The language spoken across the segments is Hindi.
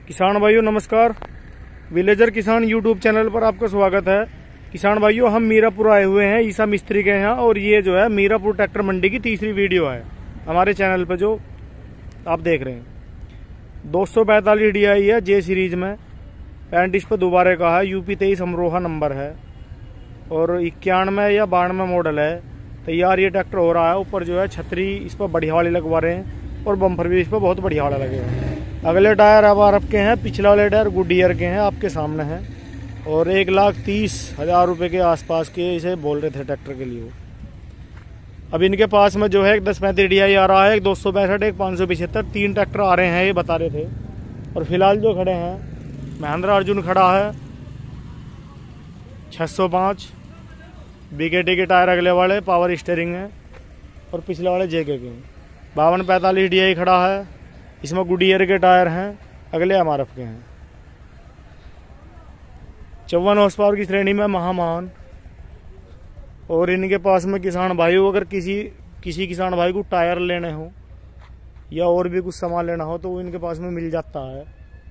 किसान भाइयों नमस्कार। विलेजर किसान यूट्यूब चैनल पर आपका स्वागत है। किसान भाइयों, हम मीरापुर आए हुए हैं ईसा मिस्त्री के यहाँ, और ये जो है मीरापुर ट्रैक्टर मंडी की तीसरी वीडियो है हमारे चैनल पर जो आप देख रहे हैं। 245 DI है जे सीरीज में, 35 पर दोबारा का है, यूपी 23 अमरोहा नंबर है और 91 या 92 मॉडल है। तैयार ये ट्रैक्टर हो रहा है। ऊपर जो है छतरी इस पर बढ़िया वाले लगवा रहे हैं और बम्पर भी इस पर बहुत बढ़िया वाला लगेगा। अगले टायर अब आरएफ के हैं, पिछले वाले टायर गुडियर के हैं, आपके सामने हैं। और 1,30,000 रुपये के आसपास के इसे बोल रहे थे ट्रैक्टर के लिए। अब इनके पास में जो है एक 1035 DI आ रहा है, एक 262, एक 575, 3 ट्रैक्टर आ रहे हैं ये बता रहे थे। और फिलहाल जो खड़े हैं, महिंद्रा अर्जुन खड़ा है 605 BKT के टायर अगले वाले, पावर स्टीयरिंग है, और पिछले वाले JK के हैं। 5245 DI खड़ा है, इसमें गुडियर के टायर हैं, अगले MRF के हैं। 54 हॉर्स पावर की श्रेणी में महामान। और इनके पास में किसान भाइयों, अगर किसी किसान भाई को टायर लेने हो या और भी कुछ सामान लेना हो तो वो इनके पास में मिल जाता है।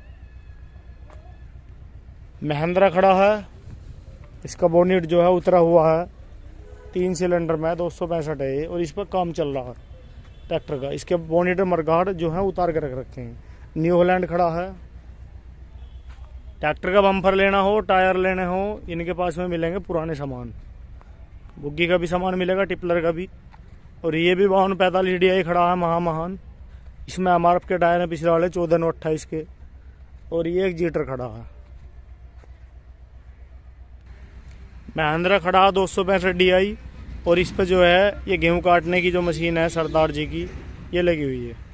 महिंद्रा खड़ा है, इसका बोनेट जो है उतरा हुआ है, 3 सिलेंडर में 265 है और इस पर काम चल रहा है ट्रैक्टर का। इसके बोनेट मरगाड़ जो है उतार कर रख रखे हैं। न्यू हॉलैंड खड़ा है। ट्रैक्टर का बम्पर लेना हो, टायर लेने हो, इनके पास में मिलेंगे पुराने सामान। बुग्गी का भी सामान मिलेगा, टिपलर का भी। और ये भी 5245 DI खड़ा है महान। इसमें MRF के टायर हैं पिछले वाले 14/28 के। और ये एक जीटर खड़ा है। महिंद्रा खड़ा 265 DI, और इस पे जो है ये गेहूं काटने की जो मशीन है सरदार जी की, ये लगी हुई है।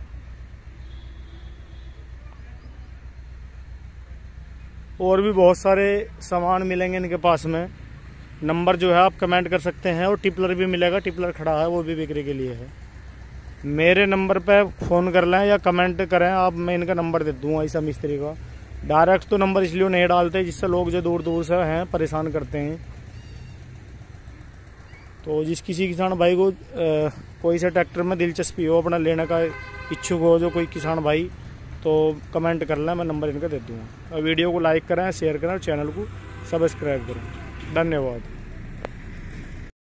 और भी बहुत सारे सामान मिलेंगे इनके पास में। नंबर जो है आप कमेंट कर सकते हैं। और टिपलर भी मिलेगा, टिपलर खड़ा है, वो भी बिक्री के लिए है। मेरे नंबर पे फ़ोन कर लें या कमेंट करें आप, मैं इनका नंबर दे दूँगा ईसा मिस्त्री का। डायरेक्ट तो नंबर इसलिए नहीं डालते जिससे लोग जो दूर दूर से हैं परेशान करते हैं। तो किसी किसान भाई को कोई से ट्रैक्टर में दिलचस्पी हो, अपना लेने का इच्छुक हो जो कोई किसान भाई, तो कमेंट कर लें, मैं नंबर इनका दे दूँगा। वीडियो को लाइक करें, शेयर करें और चैनल को सब्सक्राइब करें। धन्यवाद।